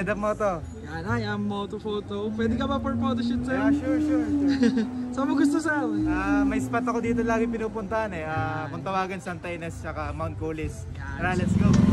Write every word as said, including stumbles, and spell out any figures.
Ride up moto. Yan, I am moto photo. Pwede ka ba for photoshoot, sir? Yeah, sure, sure. sure. Saan mo gusto, sir? Uh, may spot ako dito lagi pinupuntahan eh. Uh, kung tawagan Santa Inez, saka Mount Colis. Tara, let's go.